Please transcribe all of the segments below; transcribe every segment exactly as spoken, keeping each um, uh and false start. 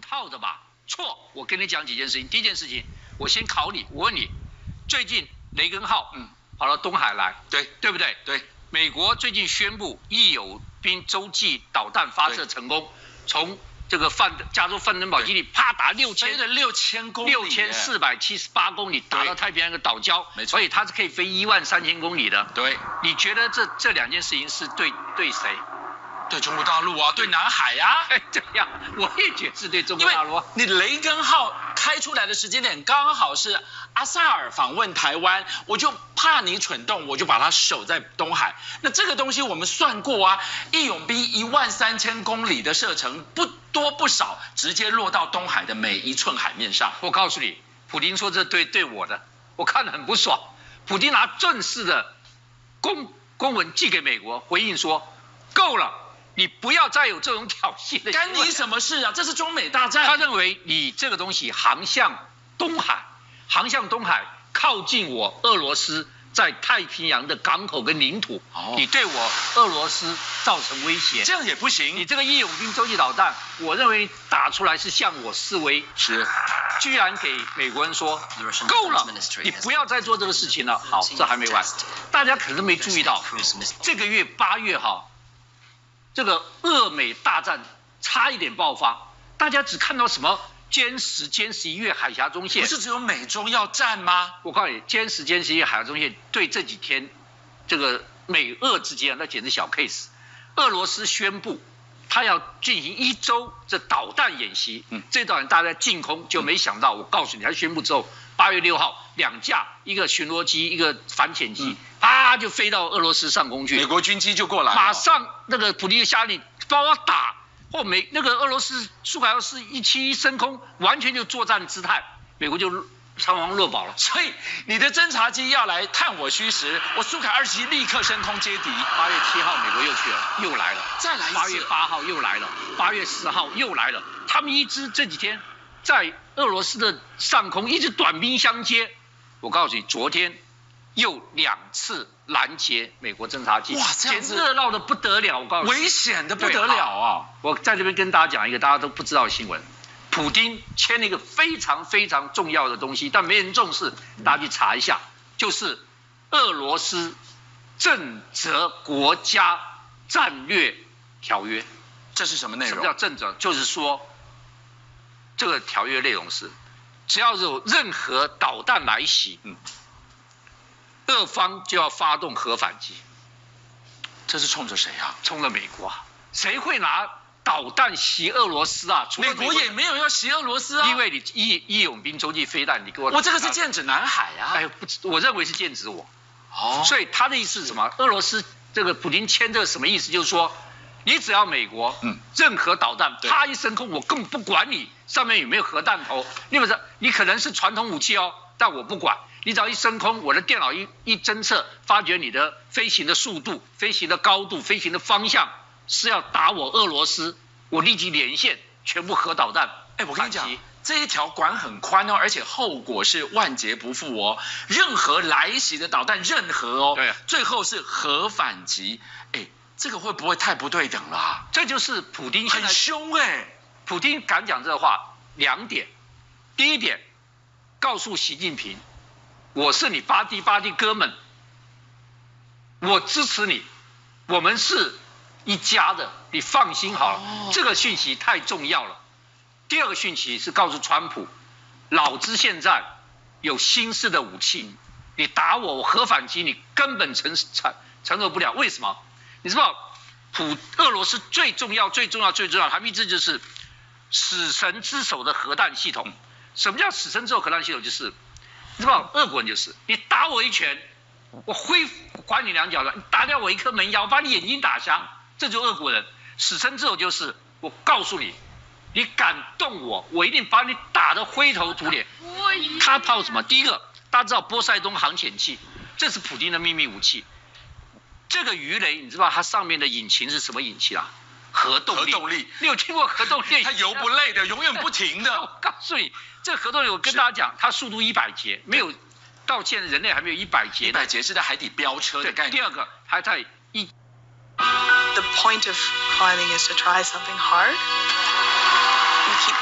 套的吧？错，我跟你讲几件事情。第一件事情，我先考你，我问你，最近雷根号嗯跑到东海来， 对对不对？ 对。 美国最近宣布义勇兵洲际导弹发射成功，从这个范加州范登堡基地啪打六千， 飞了六千公里， 六千四百七十八公里，打到太平洋一个岛礁， 没错， 所以它是可以飞一万三千公里的。 对， 你觉得这这两件事情是对对谁？ 对中国大陆啊，对南海呀、啊。 哎，这样我也觉得是对中国大陆、啊。 你雷根号开出来的时间点刚好是阿萨尔访问台湾，我就怕你蠢动，我就把它守在东海。那这个东西我们算过啊，义勇兵一万三千公里的射程不多不少，直接落到东海的每一寸海面上。 我告诉你，普丁说这对对我的，我看得很不爽。普丁拿正式的公公文寄给美国，回应说够了。你不要再有这种挑衅的， 干你什么事啊？这是中美大战。 他认为你这个东西航向东海，航向东海靠近我俄罗斯在太平洋的港口跟领土，哦、你对我俄罗斯造成威胁， 这样也不行。 你这个义勇兵洲际导弹，我认为打出来是向我示威， 是， 居然给美国人说够了，你不要再做这个事情了。好，这还没完，大家可能没注意到，这个月八月哈。这个俄美大战差一点爆发，大家只看到什么歼十、歼十一月海峡中线， 不是只有美中要战吗？ 我告诉你，歼十、歼十一月海峡中线对这几天这个美俄之间啊，那简直小 case。俄罗斯宣布他要进行一周这导弹演习，嗯，这导弹大家进空，就没想到，我告诉你，他宣布之后，八月六号两架，一个巡逻机，一个反潜机。嗯啪就飞到俄罗斯上空去， 美国军机就过来了， 马上那个普丁下令把我打，或美那个俄罗斯苏凯二四一七一升空，完全就作战姿态，美国就仓皇落跑了。 所以你的侦察机要来探我虚实，我苏凯二十一立刻升空接敌。 八月七号美国又去了，又来了， 再来一次。 八月八号又来了，八月十号又来了，他们一直这几天在俄罗斯的上空一直短兵相接。我告诉你，昨天。又两次拦截美国侦察机， 哇，这样子热闹的不得了！我告诉你， 危险的不得了啊！ 我在这边跟大家讲一个大家都不知道的新闻：普丁签了一个非常非常重要的东西，但没人重视，大家去查一下，就是俄罗斯正则国家战略条约。 这是什么内容？ 什么叫正则？就是说，这个条约内容是，只要有任何导弹来袭，嗯。俄方就要发动核反击， 这是冲着谁啊？ 冲着美国啊！谁会拿导弹袭俄罗斯啊？ 美国也没有要袭俄罗斯啊！ 因为你义义勇兵洲际飞弹，你给我， 我这个是剑指南海啊！ 哎，不，我认为是剑指我。 哦， 所以他的意思是什么？俄罗斯这个普京签这个什么意思？就是说，你只要美国，嗯，任何导弹啪一升空，我根本不管你上面有没有核弹头，你不是你可能是传统武器哦，但我不管。你只要一升空，我的电脑一一侦测，发觉你的飞行的速度、飞行的高度、飞行的方向是要打我俄罗斯，我立即连线，全部核导弹。 哎，我跟你讲，这一条管很宽哦，而且后果是万劫不复哦。任何来袭的导弹，任何哦， 对， 最后是核反击。哎，这个会不会太不对等了、啊？ 这就是普丁现在很凶哎、欸。 普丁敢讲这话，两点。第一点，告诉习近平。我是你巴蒂巴蒂哥们，我支持你，我们是一家的，你放心好了。哦、这个讯息太重要了。第二个讯息是告诉川普，老子现在有新式的武器，你打我，我核反击，你根本承承承受不了。为什么？你知道，普俄罗斯最重要、最重要、最重要，他们一直就是死神之手的核弹系统。什么叫死神之手核弹系统？就是你知道，俄国人就是你打我一拳，我挥管你两脚的，你打掉我一颗门牙，我把你眼睛打瞎，这就是俄国人。死神之手就是我告诉你，你敢动我，我一定把你打得灰头土脸。他炮什么？第一个，大家知道波塞冬航潜器，这是普丁的秘密武器。这个鱼雷，你知道它上面的引擎是什么引擎啊？核动力。 核动力， 你有听过核动力？ 它油不累的，永远不停的。 我告诉你，这个核动力，我跟大家讲，它速度一百节，没有到现在人类还没有一百节。 一百节是在海底飙车的概念。 第二个还在一。 The point of climbing is to try something hard. You keep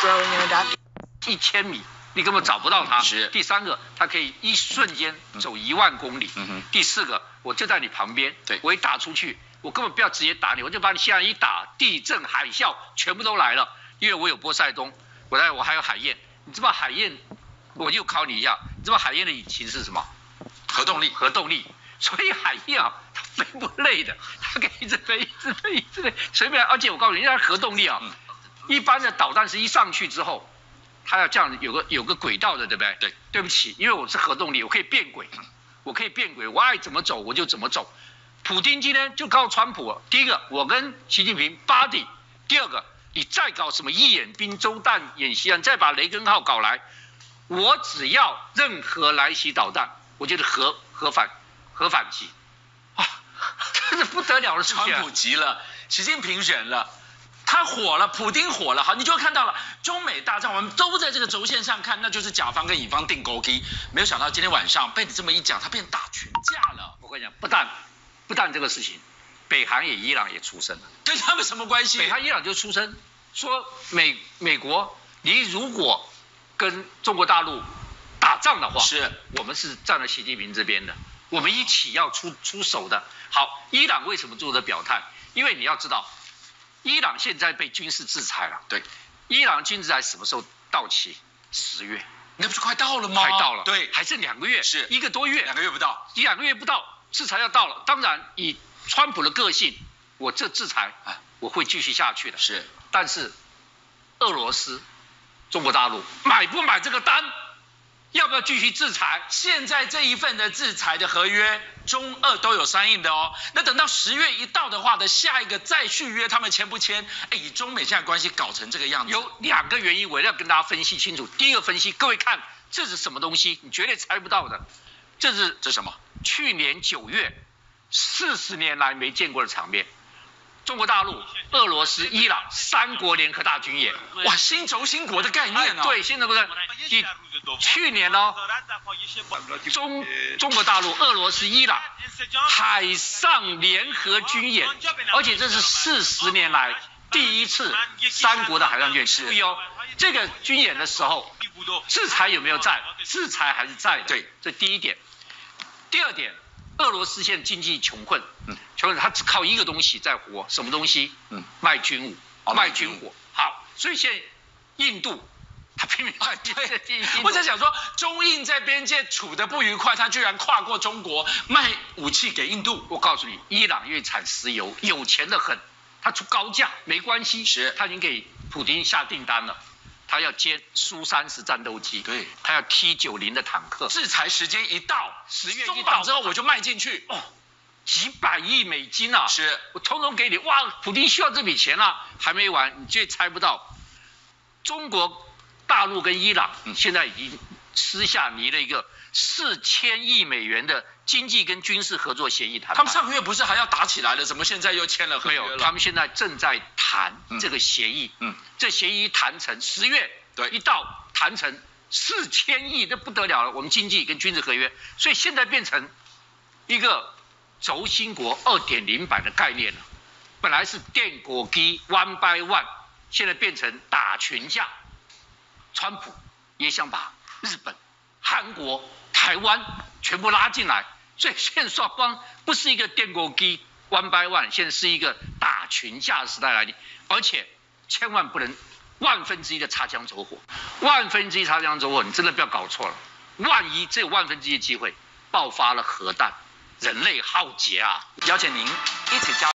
grow near that. 一千米你根本找不到它。 是。 第三个，它可以一瞬间走一万公里。 嗯哼。 第四个，我就在你旁边， 对， 我一打出去，我根本不要直接打你，我就把你现在一打，地震、海啸全部都来了，因为我有波塞冬，我来我还有海燕，你知道海燕，我就考你一下，你知道海燕的引擎是什么？ 核动力。 核动力。所以海燕啊，它飞不累的，它可以一直飞，一直飞，一直飞，随便。而且我告诉你，它核动力啊，嗯、一般的导弹是一上去之后，它要这样有个有个轨道的，对不对？ 对。 对不起，因为我是核动力，我可以变轨，我可以变轨，我爱怎么走我就怎么走。普丁今天就告诉川普，第一个，我跟习近平 buddy， 第二个，你再搞什么一演兵周弹演习啊，你再把雷根号搞来，我只要任何来袭导弹，我就是核核反。核反击，啊，这是不得了的事情。 川普急了，习近平忍了，他火了，普丁火了。好，你就看到了中美大战，我们都在这个轴线上看，那就是甲方跟乙方定勾机。没有想到今天晚上被你这么一讲，他变打群架了。 我跟你讲，不但不但这个事情，北韩也伊朗也出声了， 跟他们什么关系？ 北韩伊朗就出声说美美国，你如果跟中国大陆打仗的话， 是我们是站在习近平这边的。我们一起要出出手的。好，伊朗为什么做的表态？因为你要知道，伊朗现在被军事制裁了。 对， 伊朗军事制裁什么时候到期？十月， 那不是快到了吗？ 快到了， 对， 还剩两个月， 是一个多月， 两个月不到， 两个月不到，制裁要到了。当然，以川普的个性，我这制裁，我会继续下去的。 是， 但是俄罗斯、中国大陆买不买这个单？要不要继续制裁？ 现在这一份的制裁的合约，中俄都有相应的哦。那等到十月一到的话的下一个再续约，他们签不签？哎，以中美现在关系搞成这个样子， 有两个原因，我要跟大家分析清楚。第一个分析，各位看这是什么东西？你绝对猜不到的。这是这什么？ 去年九月，四十年来没见过的场面。中国大陆、俄罗斯、伊朗三国联合大军演， 哇，新轴心国的概念哦。 对，新轴心国。你去年呢，中中国大陆、俄罗斯、伊朗海上联合军演，而且这是四十年来第一次三国的海上军演。注意哦，这个军演的时候，制裁有没有在？制裁还是在的。 对， 这第一点。第二点。俄罗斯现在经济穷困，嗯，穷困，他只靠一个东西在活，什么东西？嗯，卖军武，哦、卖军火。好，所以现在印度他拼命卖军火。 我在想说，中印在边界处得不愉快，他居然跨过中国卖武器给印度。 我告诉你，伊朗因为产石油，有钱的很，他出高价没关系， 是， 他已经给普丁下订单了。他要接苏三十战斗机， 对， 他要 T 九十的坦克。 制裁时间一到， 十月一到之后我就卖进去， 哦，几百亿美金啊！ 是， 我统统给你。哇，普丁需要这笔钱啊，还没完，你绝对猜不到。中国大陆跟伊朗现在已经私下拟了一个四千亿美元的经济跟军事合作协议谈判。 他们上个月不是还要打起来了，怎么现在又签了合约了？ 没有，他们现在正在谈这个协议。嗯，这协议谈成，十月对一到谈成四千亿，这不得了了。我们经济跟军事合约，所以现在变成一个轴心国 二点零 版的概念了。本来是电果机 one by one， 现在变成打群架。川普也想把日本、韩国、台湾全部拉进来，所以现在双方不是一个电果机 one by one， 现在是一个打群架的时代来临，而且千万不能万分之一的擦枪走火，万分之一擦枪走火，你真的不要搞错了，万一只有万分之一的机会爆发了核弹，人类浩劫啊！ 邀请您一起加。